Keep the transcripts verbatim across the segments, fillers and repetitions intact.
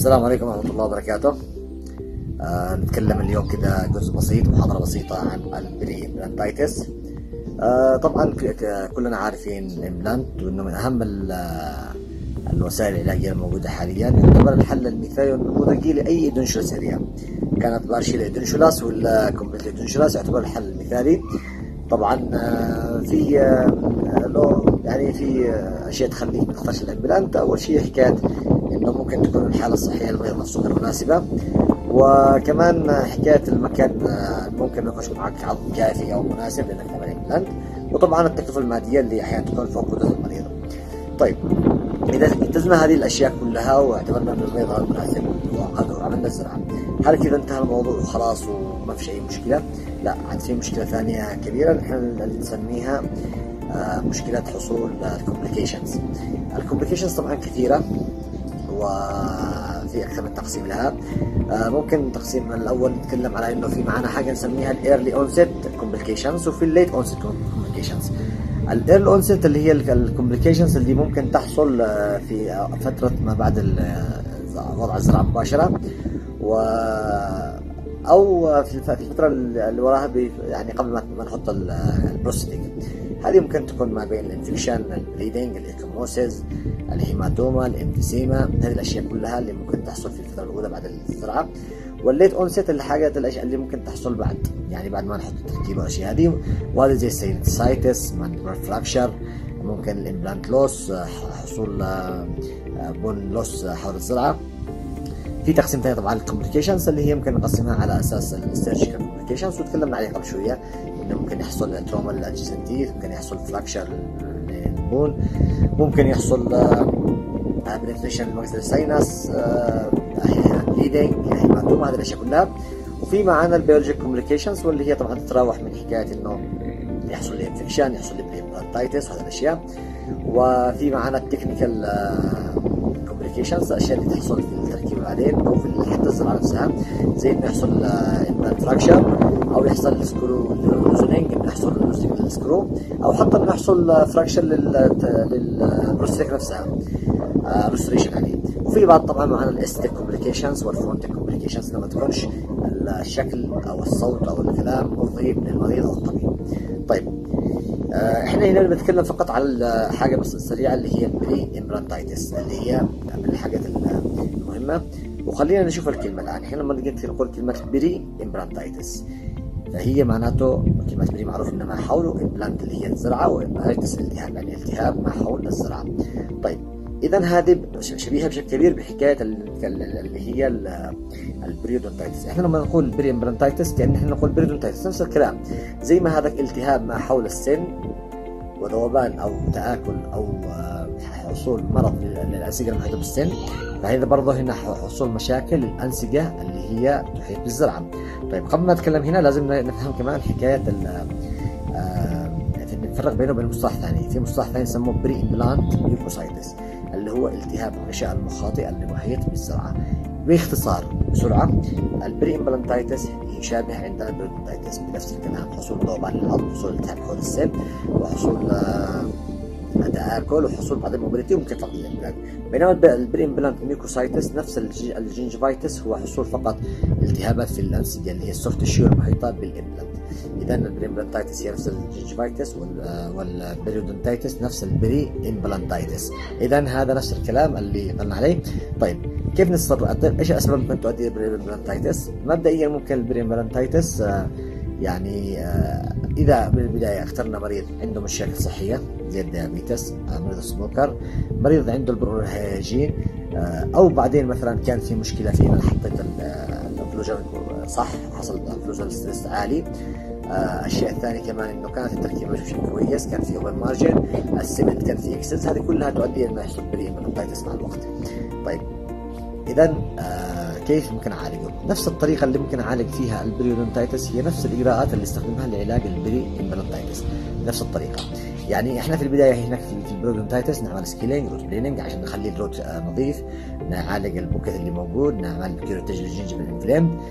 السلام عليكم ورحمة الله وبركاته. آه نتكلم اليوم كده جزء بسيط، محاضرة بسيطة عن البري امبلانتايتس. آه طبعا كلنا عارفين الامبلانت وانه من اهم الوسائل العلاجية الموجودة حاليا، يعتبر الحل المثالي والنموذجي لأي ادونشولا سريع، كانت بارشيل ادونشولاس ولا كومبليت ادونشولاس، يعتبر الحل المثالي. طبعا آه في آه له يعني في آه اشياء تخليك ما تختارش الامبلانت. اول شيء حكاية انه ممكن تكون الحالة الصحية للمريض نفسه غير مناسبة، وكمان حكاية المكان ممكن ما يكونش معك عظم كافي او مناسب لانك تعمل امبلانت، وطبعا التكلفة المادية اللي احيانا تكون فوق قدرة المريض. طيب اذا انتزنا هذه الاشياء كلها واعتبرنا ان المريض هذا مناسب وعملنا الزراعة، هل كذا انتهى الموضوع وخلاص وما في اي مشكلة؟ لا، عاد في مشكلة ثانية كبيرة نحن اللي نسميها مشكلة حصول الكومبليكيشنز. الكومبليكيشنز طبعا كثيرة وفي اكثر من تقسيم لها. ممكن التقسيم الاول نتكلم على انه في معنا حاجه نسميها الايرلي اونست كومبليكيشنز وفي الليت اونست كومبليكيشنز. الايرلي اونست اللي هي الكومبليكيشنز اللي ممكن تحصل في فتره ما بعد وضع الزراعه مباشره، و او في الفتره اللي وراها يعني قبل ما نحط البروستيك. هذه ممكن تكون ما بين الانفكشن، البليدنج، الايكوموسيس، الهيماتوما، الامفيسيما، هذه الاشياء كلها اللي ممكن تحصل في الفتره الاولى بعد الزراعه. والليت اونست الحاجات الاشياء اللي ممكن تحصل بعد يعني بعد ما نحط التركيبه والاشياء هذه، وهذا زي السايتس، ماندبر فراكشر، ممكن الامبلانت لوس، حصول بون لوس حول الزراعه. في تقسيم ثاني طبعا الكومبليكيشنز اللي هي ممكن نقسمها على اساس السيرجيكال كومبليكيشنز، وتكلمنا عليها قبل شويه انه ممكن يحصل تروما للاجهزه التيث، ممكن يحصل فراكشر للبون، ممكن يحصل بنتريشن للمجزر الساينس، بليدنج، هيماتوما، هذه الاشياء كلها. وفي معانا البيولوجيك كومبليكيشنز واللي هي طبعا تتراوح من حكايه انه يحصل لي انفكشن، يحصل لي بريمبلانتايتس وهذه الاشياء. وفي معانا التكنيكال كومبليكيشنز، الاشياء اللي تحصل في التركيب بعدين او في حتى الزراعه نفسها، زي انه يحصل امبلانت فراكشر، او يحصل سكرو لوزنينج، انه يحصل لوزنينج للسكرو، او حتى انه يحصل فراكشر للبروستيك نفسها، ريستوريشن يعني. وفي بعض طبعا معنا الاستيك كومبليكيشنز والفرونتيك كومبليكيشنز لما تكونش الشكل او الصوت او الكلام مرضي من المريض او الطبيب. طيب احنا هنا بنتكلم فقط على حاجه بس سريعه اللي هي البري امبلانتايتس، اللي هي من الحاجات المهمه. وخلينا نشوف الكلمه الان. احنا لما نجي نقول كلمه بري امبلانتايتس فهي معناته كلمه بري معروف ان ما حوله امبلانت اللي هي الزرعه، وامبلانتايتس التهاب يعني التهاب ما حول الزرعه. طيب اذا هذه شبيهه بشكل كبير بحكايه اللي هي البريودونتايتس. احنا لما نقول بري امبلانتايتس كأن احنا نقول بريودونتايتس، نفس الكلام، زي ما هذا التهاب ما حول السن وذوبان او تآكل او حصول مرض للأنسجة المحيطة بالسن، فهذا برضه هنا حصول مشاكل للأنسجة اللي هي تحيط بالزرعة. طيب قبل ما نتكلم هنا لازم نفهم كمان حكاية نفرق بينه وبين مصطلح ثاني. في مصطلح ثاني يسموه بري امبلانت ميوكوسايتس، اللي هو التهاب الغشاء المخاطي المحيط بالزرعه. باختصار بسرعه، البري امبلانتايتس يشابه عندنا البريودونتايتس بنفس الكلام، حصول ذوبان للعظم، حصول التهاب حول السن، وحصول تآكل، وحصول بعض الموبيليتي، وممكن فقط الامبلانت. بينما البري امبلانت ميوكوسايتس نفس الجنجفايتس، هو حصول فقط التهابات في الانسجه اللي هي السوفت تيشو المحيطه بالامبلانت. اذا البري امبلانتايتس هي نفس الجنجفايتس، والبريودونتايتس نفس البري امبلانتايتس. اذا هذا نفس الكلام اللي قلنا عليه. طيب كيف نتصرف؟ طيب ايش الاسباب ممكن تؤدي البري امبلانتايتس؟ مبدئيا ممكن البري امبلانتايتس يعني اذا بالبدايه اخترنا مريض عنده مشاكل صحيه زي الديابيتس، مريض السكر، مريض عنده البرونيل هيجين، او بعدين مثلا كان في مشكله في انا حطيت الانفلوجين صح، حصل انفلوجين ستريس عالي. الشيء الثاني كمان انه كانت التركيبه مش بشكل كويس، كان في اوفر مارجن، السمنت كان في اكسس، هذه كلها تؤدي الى يحصل بري امبلانتايتس مع الوقت. طيب اذا كيف ممكن اعالجه؟ نفس الطريقه اللي ممكن اعالج فيها البريودونتايتس هي نفس الاجراءات اللي استخدمها لعلاج البري امبلانتايتس، نفس الطريقه. يعني احنا في البدايه هناك في البريودونتايتس نعمل سكيلينج، روت بليننج عشان نخلي الروت نظيف، نعالج البوكيت اللي موجود، نعمل كيورتيج للجنجفل انفلامد.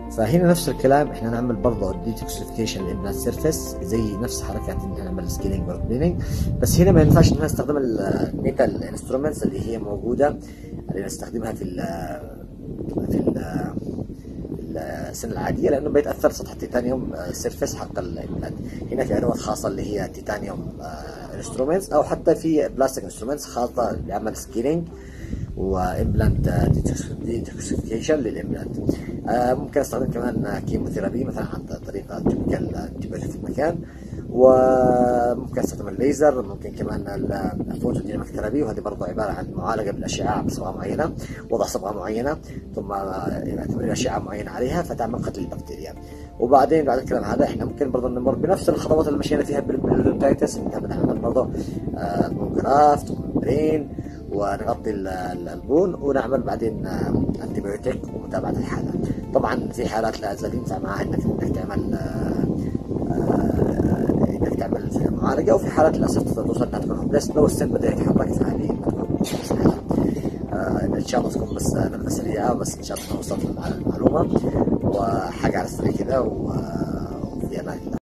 فهنا نفس الكلام، احنا نعمل برضه ديتوكسيفيكيشن للامبلانت سيرفيس زي نفس حركات ان احنا نعمل سكيلينج والكليننج. بس هنا ما ينفعش ان احنا نستخدم الميتال انسترومنتس اللي هي موجوده اللي نستخدمها في ال في ال السنه العاديه، لانه بيتاثر سطح التيتانيوم سيرفيس حق الامبلانت. هنا في ادوات خاصه اللي هي تيتانيوم انسترومنتس، او حتى في بلاستيك انسترومنتس خاصه لعمل سكيلينج وامبلانت ديتوكسيفيكيشن للامبلانت. آه ممكن استخدم كمان كيموثيرابي مثلا عن طريق تبكال انتيبيوتيك في المكان، وممكن استخدم الليزر، ممكن كمان الفوتو ديناميك ثيرابي، وهذه برضه عباره عن معالجه بالاشعه بصبغه معينه، وضع صبغه معينه ثم تمرير اشعه معينه عليها فتعمل قتل البكتيريا. وبعدين بعد الكلام هذا احنا ممكن برضه نمر بنفس الخطوات اللي مشينا فيها بالبريودونتايتس، بنعمل برضه بون جرافت وممبرين ونغطي البون، ونعمل بعدين انتيبيوتيك ومتابعه الحاله. طبعا في حالات لا زال ينفع معها انك انك تعمل انك تعمل معالجه، وفي حالات للاسف توصل انها تكون هوبليس لو السن بدا يتحرك، فهذه ان شاء الله تكون بس نبذه سريعه، بس ان شاء الله وصلت المعلومه وحاجه على السريع كذا، وفي امان الله.